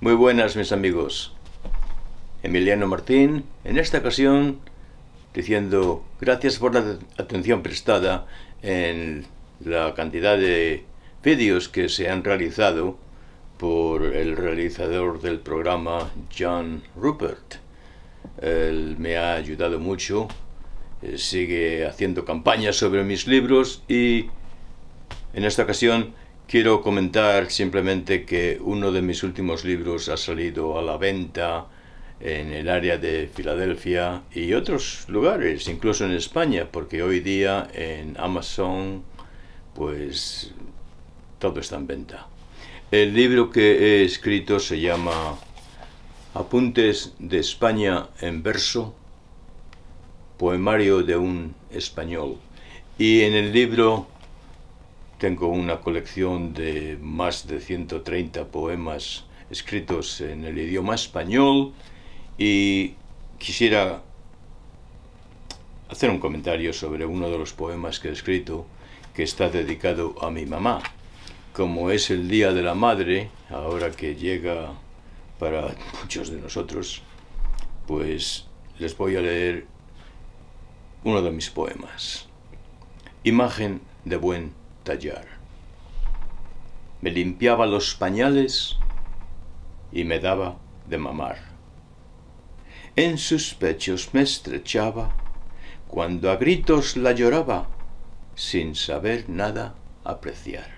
Muy buenas, mis amigos. Emiliano Martín, en esta ocasión diciendo gracias por la atención prestada en la cantidad de vídeos que se han realizado por el realizador del programa, John Rupert. Él me ha ayudado mucho, sigue haciendo campañas sobre mis libros y en esta ocasión quiero comentar simplemente que uno de mis últimos libros ha salido a la venta en el área de Filadelfia y otros lugares, incluso en España, porque hoy día en Amazon pues todo está en venta. El libro que he escrito se llama Apuntes de España en verso, poemario de un español, y en el libro tengo una colección de más de 130 poemas escritos en el idioma español y quisiera hacer un comentario sobre uno de los poemas que he escrito que está dedicado a mi mamá. Como es el Día de la Madre, ahora que llega para muchos de nosotros, pues les voy a leer uno de mis poemas. Imagen de buen tallar. Me limpiaba los pañales y me daba de mamar. En sus pechos me estrechaba cuando a gritos la lloraba sin saber nada apreciar.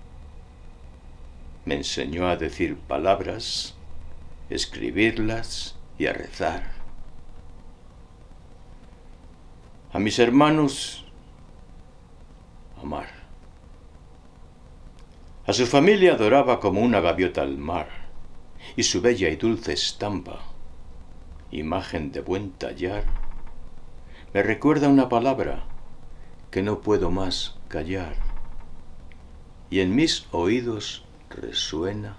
Me enseñó a decir palabras, escribirlas y a rezar. A mis hermanos, amar. A su familia adoraba como una gaviota al mar, y su bella y dulce estampa, imagen de buen tallar, me recuerda una palabra que no puedo más callar, y en mis oídos resuena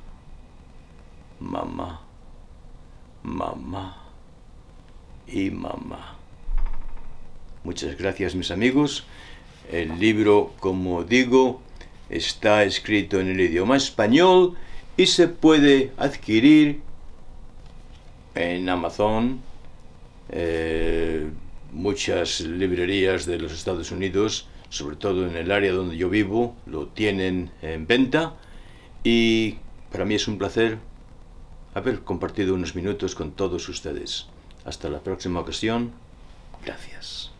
mamá, mamá y mamá. Muchas gracias, mis amigos. El libro, como digo, está escrito en el idioma español y se puede adquirir en Amazon, muchas librerías de los Estados Unidos, sobre todo en el área donde yo vivo, lo tienen en venta y para mí es un placer haber compartido unos minutos con todos ustedes. Hasta la próxima ocasión. Gracias.